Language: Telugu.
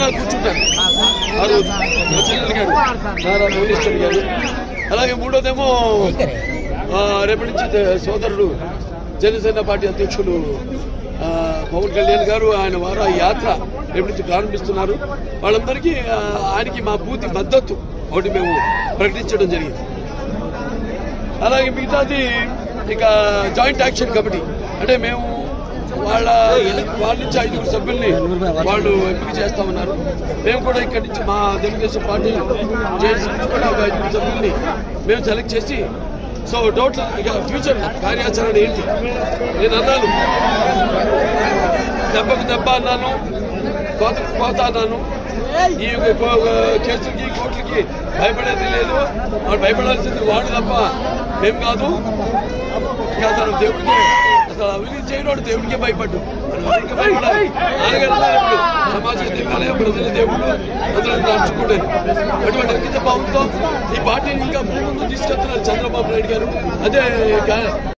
ధైర్యంగా కూర్చుంటాను ఆ రోజు మా చెల్లెలు గారు నారా భువనేశ్వరి గారు. అలాగే మూడోదేమో రేపటి నుంచి సోదరుడు జనసేన పార్టీ అధ్యక్షులు పవన్ కళ్యాణ్ గారు ఆయన వారు యాత్ర రేపటి నుంచి ప్రారంభిస్తున్నారు. వాళ్ళందరికీ ఆయనకి మా పూర్తి మద్దతు ఒకటి మేము ప్రకటించడం జరిగింది. అలాగే మిగతాది ఇక జాయింట్ యాక్షన్ కమిటీ అంటే మేము వాళ్ళ నుంచి 5 సభ్యుల్ని వాళ్ళు ఎంపిక చేస్తామన్నారు. మేము కూడా ఇక్కడి నుంచి మా తెలుగుదేశం పార్టీ జేడీసీ నుంచి కూడా ఒక 5 సభ్యుల్ని మేము సెలెక్ట్ చేసి సో టోటల్ ఇక ఫ్యూచర్ కార్యాచరణ ఏంటి నేను అన్నాను, దెబ్బకు దెబ్బ అన్నాను, కోత అన్నాను. ఈ కేసులకి కోర్టులకి భయపడేది లేదు, వాడు భయపడాల్సింది వాడు తప్ప మేము కాదు. ఇక అతను దేవుడికి అసలు అవినీతి చేయడం దేవుడికే భయపడ్డు, భయపడాలి. నాన్నగారు సమాజం ప్రజల దేవుడు అందరూ నడుచుకుంటారు. అటువంటి అంకిత భావంతో ఈ పార్టీని ఇంకా ముందు తీసుకెళ్తున్నారు చంద్రబాబు నాయుడు గారు. అదే